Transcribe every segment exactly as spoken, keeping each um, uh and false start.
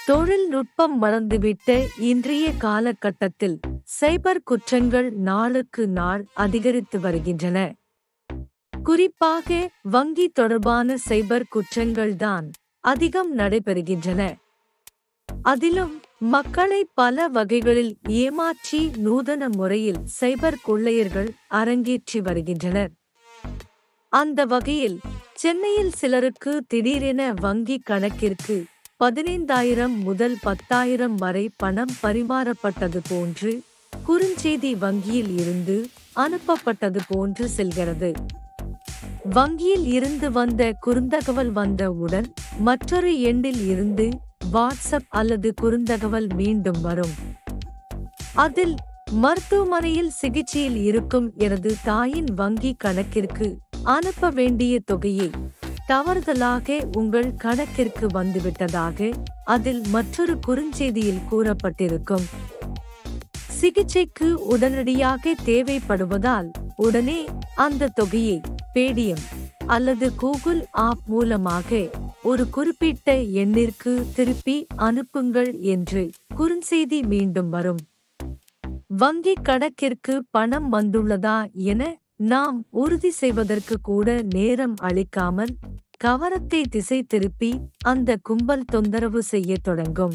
தொழில்நுட்பம் வளர்ந்துவிட்ட இன்றைய காலகட்டத்தில் சைபர் குற்றங்கள் நாளுக்கு நாள் அதிகரித்து வருகின்றன. குறிப்பாக வங்கி தொடர்பான சைபர் குற்றங்கள்தான் அதிகம் நடைபெறுகின்றன. அதிலும் மக்களை பல வகைகளில் ஏமாற்றி நூதன முறையில் சைபர் கொள்ளையர்கள் அரங்கேற்றி வருகின்றனர். அந்த வகையில் சென்னையில் சிலருக்கு திடீரென வங்கி கணக்கிற்கு பதினைந்தாயிரம் முதல் பத்தாயிரம் வரை பணம் பரிமாறப்பட்டது போன்று குறுஞ்செய்தி வங்கியில் இருந்து அனுப்பப்பட்டது போன்று செல்கிறது. வங்கியில் இருந்து வந்த குறுந்தகவல் வந்தவுடன் மற்றொரு எண்ணில் இருந்து வாட்ஸ்அப் அல்லது குறுந்தகவல் மீண்டும் வரும். அதில் மருத்துவமனையில் சிகிச்சையில் இருக்கும் எனது தாயின் வங்கி கணக்கிற்கு அனுப்ப வேண்டிய தொகையை தவறுதலாக உங்கள் கணக்கிற்கு வந்துவிட்டதாக அதில் மற்றொரு குறுஞ்செய்தியில் கூறப்பட்டிருக்கும். சிகிச்சைக்கு உடனடியாக தேவைப்படுவதால் உடனே அந்த தொகையை பேடிஎம் அல்லது கூகுள் ஆப் மூலமாக ஒரு குறிப்பிட்ட எண்ணிற்கு திருப்பி அனுப்புங்கள் என்று குறுஞ்செய்தி மீண்டும் வரும். வங்கி கணக்கிற்கு பணம் வந்துள்ளதா என நாம் உறுதி செய்வதற்கு கூட நேரம் அளிக்காமல் கவனத்தை திசை திருப்பி அந்த கும்பல் தொந்தரவு செய்ய தொடங்கும்.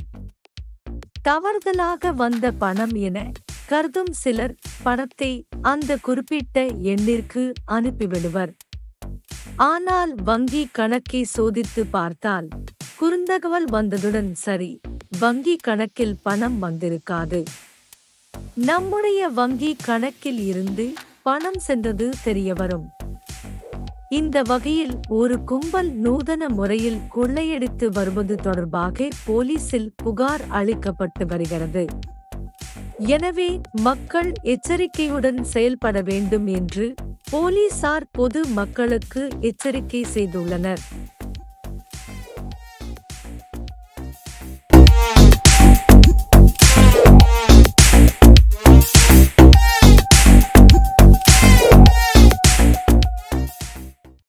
தவறுதலாக வந்த பணம் என கருதும் சிலர் பணத்தை அந்த குறிப்பிட்ட எண்ணிற்கு அனுப்பிவிடுவர். ஆனால் வங்கி கணக்கை சோதித்து பார்த்தால் குறுந்தகவல் வந்ததுடன் சரி, வங்கி கணக்கில் பணம் வந்திருக்காது. நம்முடைய வங்கி கணக்கில் இருந்து பணம் சென்றது தெரியவரும். இந்த வகையில் ஒரு கும்பல் நூதன முறையில் கொள்ளையடித்து வருவது தொடர்பாக போலீசில் புகார் அளிக்கப்பட்டு வருகிறது. எனவே மக்கள் எச்சரிக்கையுடன் செயல்பட வேண்டும் என்று போலீசார் பொது மக்களுக்கு எச்சரிக்கை செய்துள்ளனர்.